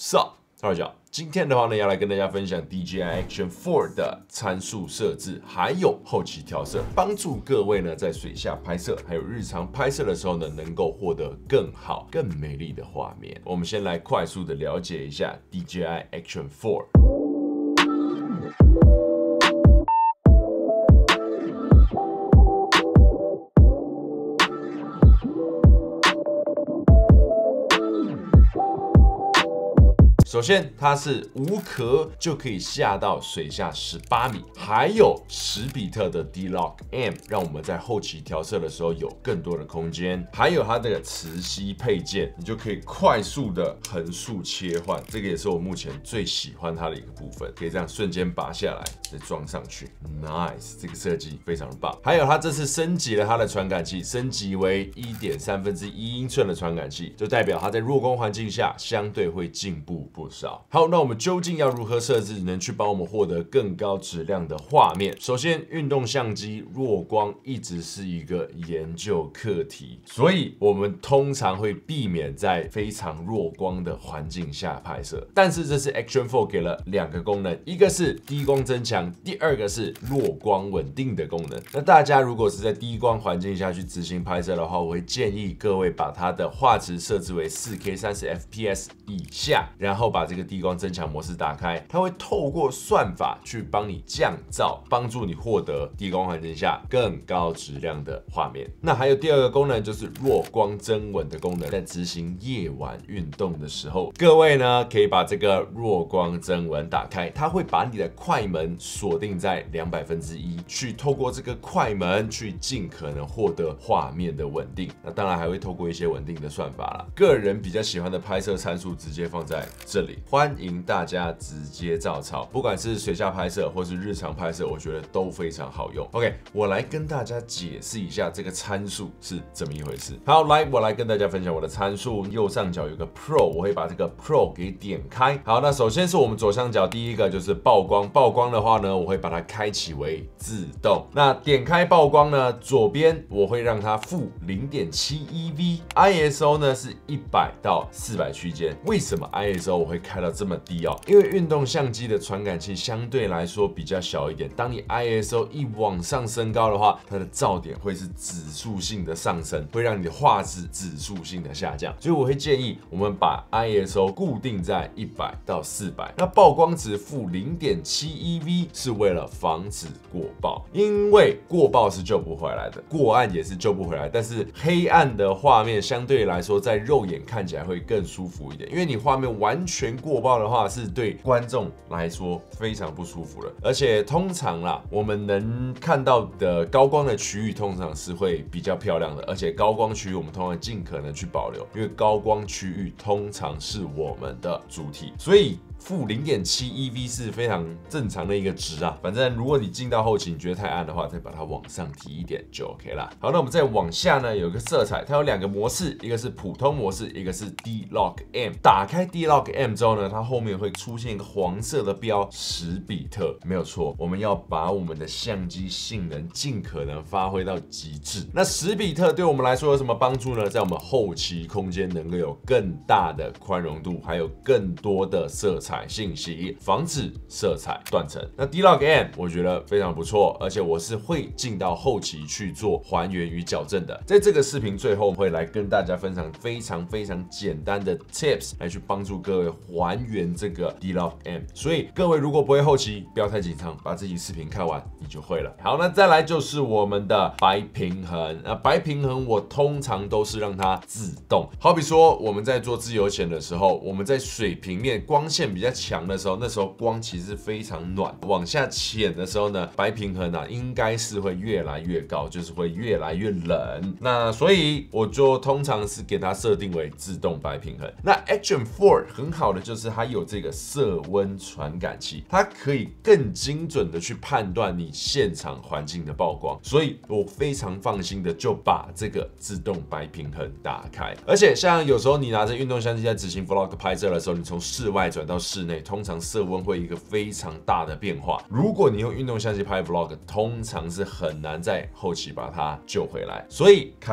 Sup， 大家好，今天的话呢，要来跟大家分享 DJI Action 4的参数设置，还有后期调色，帮助各位呢在水下拍摄还有日常拍摄的时候呢，能够获得更好、更美丽的画面。我们先来快速的了解一下 DJI Action 4。首先，它是无壳就可以下到水下18米，还有10比特的 D-Log M， 让我们在后期调色的时候有更多的空间。还有它这个磁吸配件，你就可以快速的横竖切换，这个也是我目前最喜欢它的一个部分，可以这样瞬间拔下来再装上去 ，nice， 这个设计非常的棒。还有它这次升级了它的传感器，升级为1.1/3英寸的传感器，就代表它在弱光环境下相对会进步不少。好，那我们究竟要如何设置，能去帮我们获得更高质量的画面？首先，运动相机弱光一直是一个研究课题，所以我们通常会避免在非常弱光的环境下拍摄。但是这次 Action 4给了2个功能，一个是低光增强，第二个是弱光稳定的功能。那大家如果是在低光环境下去执行拍摄的话，我会建议各位把它的画质设置为 4K 30 FPS 以下，然后把这个低光增强模式打开，它会透过算法去帮你降噪，帮助你获得低光环境下更高质量的画面。那还有第二个功能就是弱光增稳的功能，在执行夜晚运动的时候，各位呢可以把这个弱光增稳打开，它会把你的快门锁定在200%，去透过这个快门去尽可能获得画面的稳定。那当然还会透过一些稳定的算法啦。个人比较喜欢的拍摄参数直接放在这里，欢迎大家直接照抄，不管是水下拍摄或是日常拍摄，我觉得都非常好用。OK， 我来跟大家解释一下这个参数是怎么一回事。好，我来跟大家分享我的参数。右上角有个 Pro， 我会把这个 Pro 给点开。好，那首先是我们左上角第一个就是曝光，曝光的话呢，我会把它开启为自动。那点开曝光呢，左边我会让它负 0.7 EV，ISO 呢是100到400区间。为什么 ISO 我会开到这么低哦？因为运动相机的传感器相对来说比较小一点，当你 ISO 一往上升高的话，它的噪点会是指数性的上升，会让你的画质指数性的下降。所以我会建议我们把 ISO 固定在100到400。那曝光值负 0.7 EV 是为了防止过曝，因为过曝是救不回来的，过暗也是救不回来。但是黑暗的画面相对来说在肉眼看起来会更舒服一点，因为你画面完全过曝的话，是对观众来说非常不舒服的。而且通常啦，我们能看到的高光的区域通常是会比较漂亮的，而且高光区域我们通常尽可能去保留，因为高光区域通常是我们的主体，所以负 0.7 EV 是非常正常的一个值啊。反正如果你进到后期你觉得太暗的话，再把它往上提一点就 OK 啦。好，那我们再往下呢，有一个色彩，它有2个模式，一个是普通模式，一个是 D-Log M。打开 D-Log M 之后呢，它后面会出现一个黄色的标10比特，没有错，我们要把我们的相机性能尽可能发挥到极致。那10比特对我们来说有什么帮助呢？在我们后期空间能够有更大的宽容度，还有更多的色彩信息，防止色彩断层。那 D-Log M 我觉得非常不错，而且我是会进到后期去做还原与矫正的。在这个视频最后会来跟大家分享非常简单的 tips 来去帮助各位还原这个 D-Log M。所以各位如果不会后期，不要太紧张，把这集视频看完你就会了。好，那再来就是我们的白平衡。那白平衡我通常都是让它自动，好比说我们在做自由潜的时候，我们在水平面光线比较强的时候，那时候光其实非常暖，往下潜的时候呢，白平衡啊应该是会越来越高，就是会越来越冷。那所以我就通常是给它设定为自动白平衡。那 Action 4很好的就是它有这个色温传感器，它可以更精准的去判断你现场环境的曝光，所以我非常放心的就把这个自动白平衡打开。而且像有时候你拿着运动相机在执行 vlog 拍摄的时候，你从室外转到室内，通常色温会有一个非常大的变化。如果你用运动相机拍 vlog， 通常是很难在后期把它救回来，所以开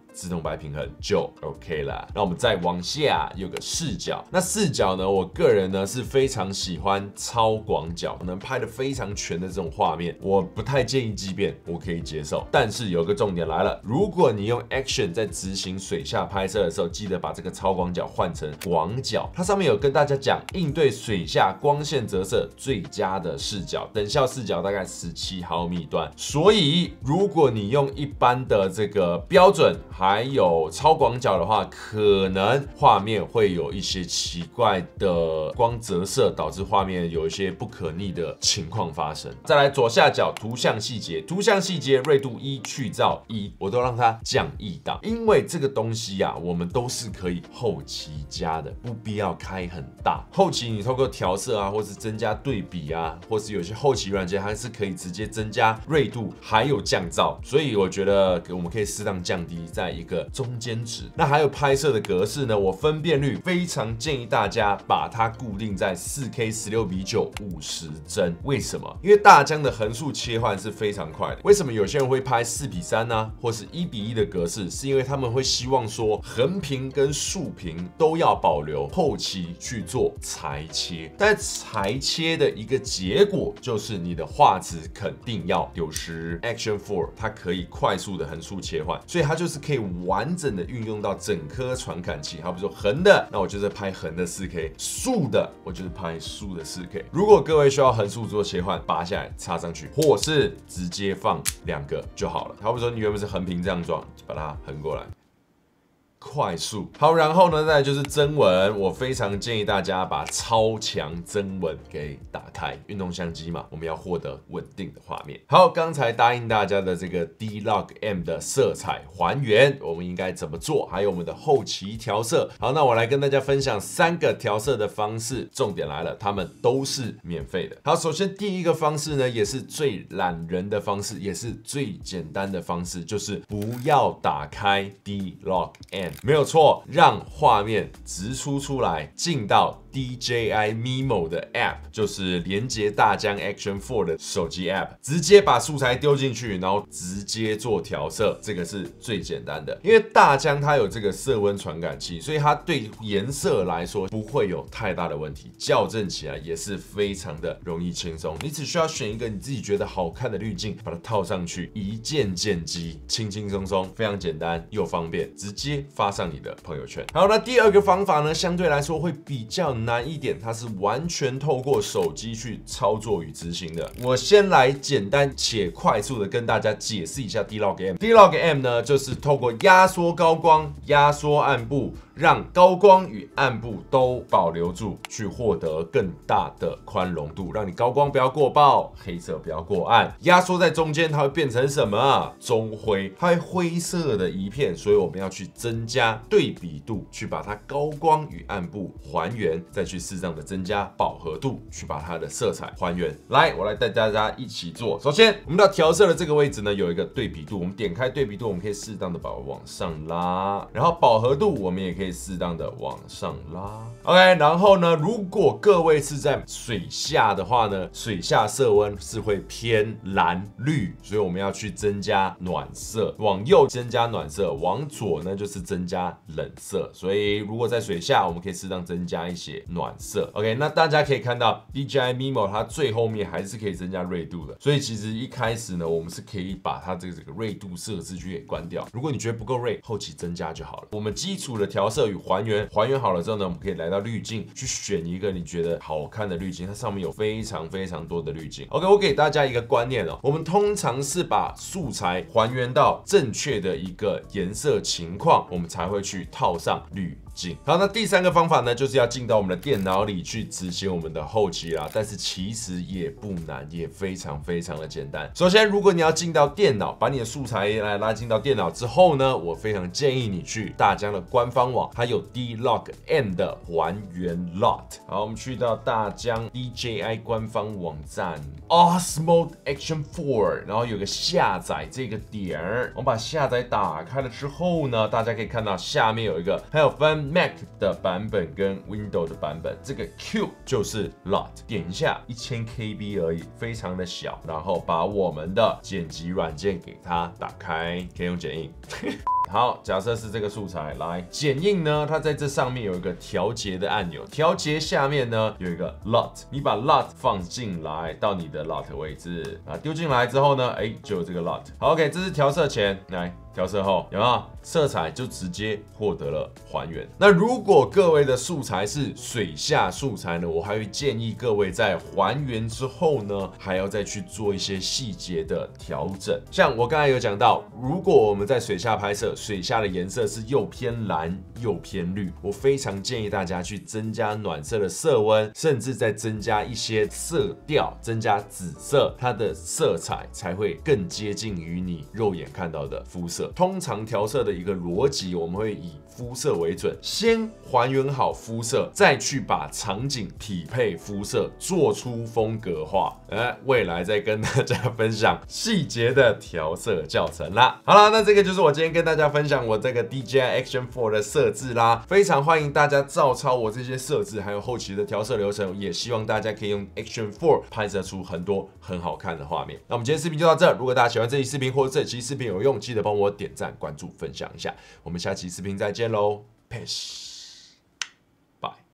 自动白平衡就 OK 了。那我们再往下有个视角，那视角呢，我个人呢是非常喜欢超广角，能拍得非常全的这种画面，我不太建议畸变，我可以接受。但是有个重点来了，如果你用 Action 在执行水下拍摄的时候，记得把这个超广角换成广角。它上面有跟大家讲应对水下光线折射最佳的视角，等效视角大概17毫米段。所以如果你用一般的这个标准还有超广角的话，可能画面会有一些奇怪的光折射，导致画面有一些不可逆的情况发生。再来左下角图像细节，图像细节锐度1去噪1，我都让它降1档，因为这个东西啊，我们都是可以后期加的，不必要开很大。后期你透过调色啊，或是增加对比啊，或是有些后期软件还是可以直接增加锐度，还有降噪，所以我觉得我们可以适当降低在一个中间值。那还有拍摄的格式呢，我分辨率非常建议大家把它固定在 4K 16:9 50帧。为什么？因为大疆的横竖切换是非常快的。为什么有些人会拍4:3呢，或是1:1的格式？是因为他们会希望说横屏跟竖屏都要保留，后期去做裁切。但裁切的一个结果就是你的画质肯定要流失。Action 4它可以快速的横竖切换，所以它就是可以完整的运用到整颗传感器。好比说横的，那我就是拍横的 4K； 竖的，我就是拍竖的 4K。如果各位需要横竖做切换，拔下来插上去，或是直接放2个就好了。好比说你原本是横屏这样装，就把它横过来。快速好，然后呢，再来就是增稳。我非常建议大家把超强增稳给打开。运动相机嘛，我们要获得稳定的画面。好，刚才答应大家的这个 D-Log M 的色彩还原，我们应该怎么做？还有我们的后期调色。好，那我来跟大家分享3个调色的方式。重点来了，它们都是免费的。好，首先第一个方式呢，也是最懒人的方式，也是最简单的方式，就是不要打开 D-Log M。没有错，让画面直出来，进到 DJI Mimo 的 App， 就是连接大疆 Action 4的手机 App， 直接把素材丢进去，然后直接做调色，这个是最简单的。因为大疆它有这个色温传感器，所以它对颜色来说不会有太大的问题，校正起来也是非常的容易轻松。你只需要选一个你自己觉得好看的滤镜，把它套上去，一键键机，轻轻松松，非常简单又方便，直接发上你的朋友圈。好，那第二个方法呢，相对来说会比较难一点，它是完全透过手机去操作与执行的。我先来简单且快速的跟大家解释一下 D-Log M。D-Log M 呢，就是透过压缩高光、压缩暗部，让高光与暗部都保留住，去获得更大的宽容度，让你高光不要过爆，黑色不要过暗。压缩在中间，它会变成什么啊？中灰，它会灰色的一片，所以我们要去增加对比度，去把它高光与暗部还原，再去适当的增加饱和度，去把它的色彩还原。来，我来带大家一起做。首先，我们到调色的这个位置呢，有一个对比度，我们点开对比度，我们可以适当的把它往上拉，然后饱和度我们也可以适当的往上拉。OK， 然后呢，如果各位是在水下的话呢，水下色温是会偏蓝绿，所以我们要去增加暖色，往右增加暖色，往左呢就是增加冷色。所以如果在水下，我们可以适当增加一些暖色。OK， 那大家可以看到 DJI Mimo 它最后面还是可以增加锐度的，所以其实一开始呢，我们是可以把它这个锐度设置去给关掉。如果你觉得不够锐，后期增加就好了。我们基础的调色与还原好了之后呢，我们可以来到滤镜，去选一个你觉得好看的滤镜，它上面有非常多的滤镜。OK， 我给大家一个观念哦，我们通常是把素材还原到正确的一个颜色情况，我们才会去套上滤镜。好，那第3个方法呢，就是要进到我们的电脑里去执行我们的后期啦。但是其实也不难，也非常的简单。首先，如果你要进到电脑，把你的素材来拉进到电脑之后呢，我非常建议你去大疆的官方网，它有 D-Log M 的还原 Lot。好，我们去到大疆 DJI 官方网站 Osmo Action 4， 然后有个下载这个点儿，我们把下载打开了之后呢，大家可以看到下面有一个，还有分 Mac 的版本跟 Windows 的版本，这个 Q 就是 Lot， 点一下1000 KB 而已，非常的小，然后把我们的剪辑软件给它打开，可以用剪映。 好，假设是这个素材，来剪映呢，它在这上面有一个调节的按钮，调节下面呢有一个 LUT， 你把 LUT 放进来到你的 LUT 位置啊，丢进来之后呢，就有这个 LUT。好 ，OK， 这是调色前，来调色后，有没有？色彩就直接获得了还原。那如果各位的素材是水下素材呢，我还会建议各位在还原之后呢，还要再去做一些细节的调整。像我刚才有讲到，如果我们在水下拍摄，水下的颜色是又偏蓝又偏绿，我非常建议大家去增加暖色的色温，甚至再增加一些色调，增加紫色，它的色彩才会更接近于你肉眼看到的肤色。通常调色的一个逻辑，我们会以肤色为准，先还原好肤色，再去把场景匹配肤色，做出风格化。未来再跟大家分享细节的调色教程啦。好啦，那这个就是我今天跟大家分享我这个 DJI Action 4的设置啦。非常欢迎大家照抄我这些设置，还有后期的调色流程，也希望大家可以用 Action 4拍摄出很多很好看的画面。那我们今天视频就到这，如果大家喜欢这期视频或者这期视频有用，记得帮我点赞、关注、分享一下。我们下期视频再见喽 ，Peace。